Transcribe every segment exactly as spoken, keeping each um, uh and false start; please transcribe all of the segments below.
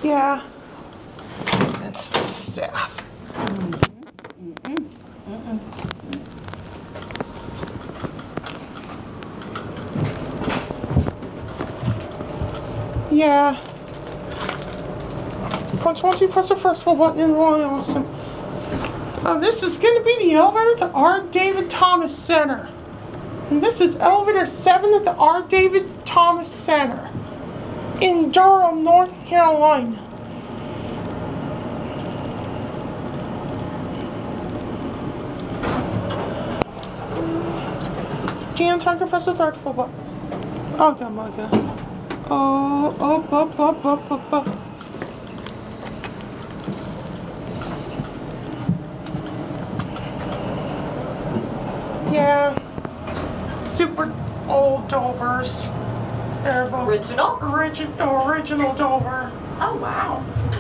Yeah. That's staff. Mm-mm. Mm-mm. Yeah. Once, once you press the first full button, it's really awesome. Uh, this is going to be the elevator at the R. David Thomas Center. And this is elevator seven at the R. David Thomas Center in Durham, North Carolina. Jan, time to press the third full button. Oh, God, my God. Oh, up, up, up, up, up, up. Yeah. Super old Dovers. They're both Original? Origi original Dover. Oh, wow.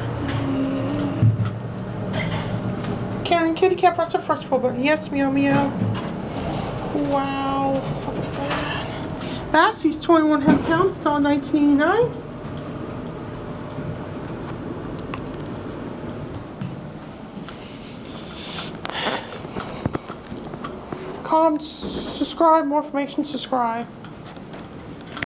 Karen, kitty cat, press the first full button. Yes, meow, meow. Wow. Look at that. Bassie's twenty-one hundred pounds, still nineteen eighty-nine. Comment, subscribe, more information, subscribe.